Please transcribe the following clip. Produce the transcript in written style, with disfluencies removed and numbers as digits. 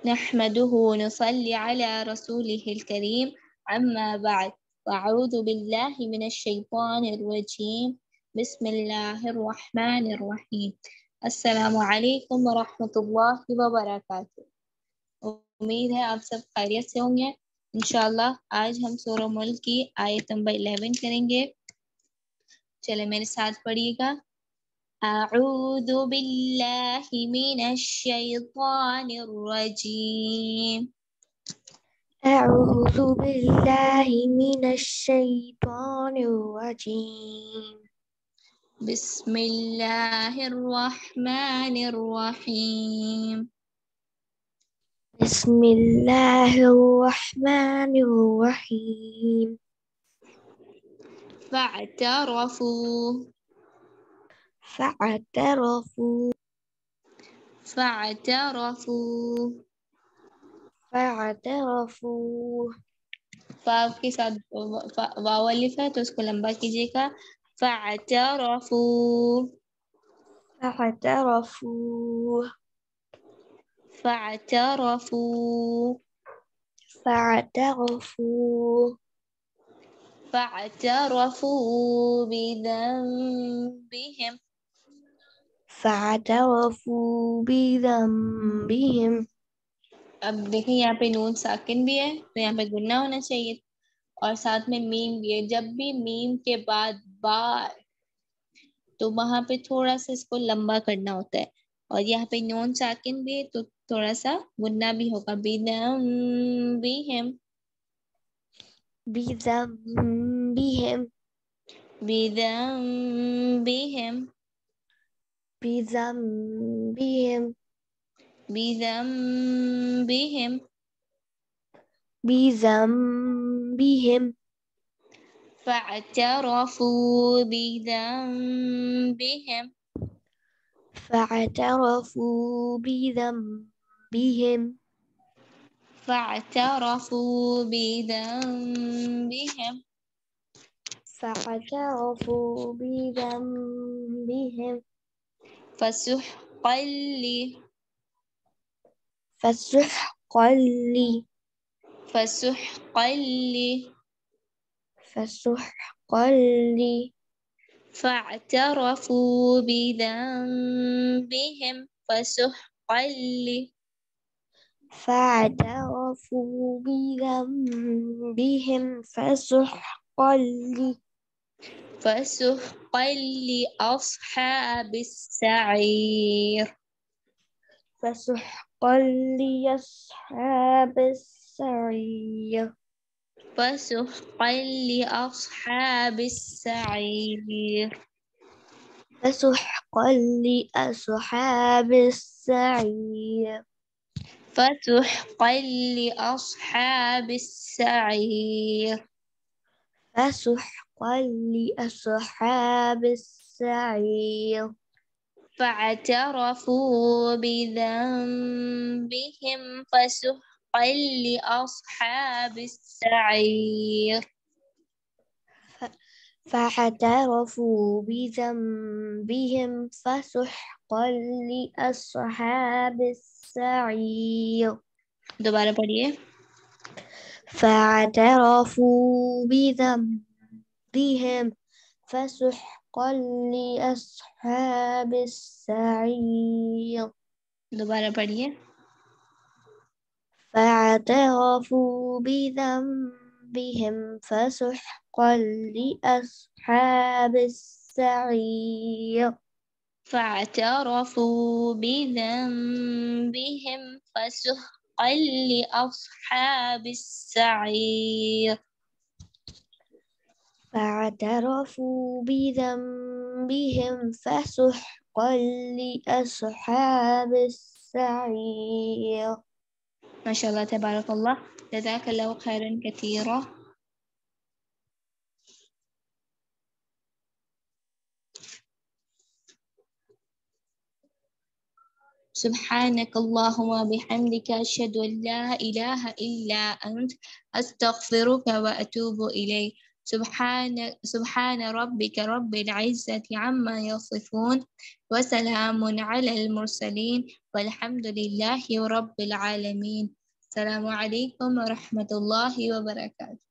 نحمده ونصلي على رسوله الكريم أما بعد أعوذ بالله من الشيطان الرجيم بسم الله الرحمن الرحيم السلام علیکم ورحمۃ اللہ وبرکاتہ۔ امید ہے آپ سب خیریت سے ہوں گے۔ انشاءاللہ آج ہم سورہ ملک کی آیت نمبر 11 کریں گے۔ چلے میرے ساتھ پڑھیے گا۔ اعوذ باللہ من الشیطان الرجیم أعوذ بالله من الشيطان الرجيم بسم اللہ الرحمن الرحیم بسم الله الرحمن الرحيم فاعترفوا فاعترفوا فاء کے ساتھ واو الف ہے تو اس کو لمبا کیجیے گا۔ فاعترفوا فاعترفوا فاعترفوا فاعترفوا فاعترفوا بذنبهم فاعترفوا بذنبهم اب دیکھیں یہاں پہ نون ساکن بھی ہے تو یہاں پہ گنہ ہونا چاہیے اور ساتھ میں میم بھی ہے۔ جب بھی میم کے بعد با تو وہاں پہ تھوڑا سا اس کو لمبا کرنا ہوتا ہے، اور یہاں پہ نون ساکن بھی ہے تو تھوڑا سا گنہ بھی ہوگا۔ بذنبهم بذنبهم بذنبهم بذنبهم بذنبهم بذنبهم فاعترفوا بذنبهم فاعترفوا بذنبهم فاعترفوا بذنبهم فاعترفوا بذنبهم فسحقا فسحقا لي فاعترفوا بذنبهم فسحقا فاعترفوا بذنبهم فسحقا لأصحاب السعير فسحقا لأصحاب السعير فسحقا لأصحاب السعير فسحقا لأصحاب السعير فسحقا لأصحاب السعير فسحقا لأصحاب السعير فاعترفوا بذنبهم فسحقا لأصحاب السعير فاعترفوا بذنبهم فسحقا لأصحاب السعير دوبارہ پڑھیے۔ فاعترفوا بذنبهم فسحقا لأصحاب السعير دوبارہ پڑھیے۔ فاعترفوا بذنبهم فسحقا لأصحاب السعير فاعترفوا بذنبهم فسحقا لأصحاب السعير فاعترفوا بذنبهم فسحقا لأصحاب السعير ما شاء الله تبارك الله جزاك الله خيرا كثيرا۔ سبحانك اللهم وبحمدك أشهد أن لا إله إلا أنت أستغفرك وأتوب إليك۔ سبحان ربك رب العزة عما يصفون وسلام على المرسلين والحمد لله رب العالمين. السلام عليكم ورحمة الله وبركاته.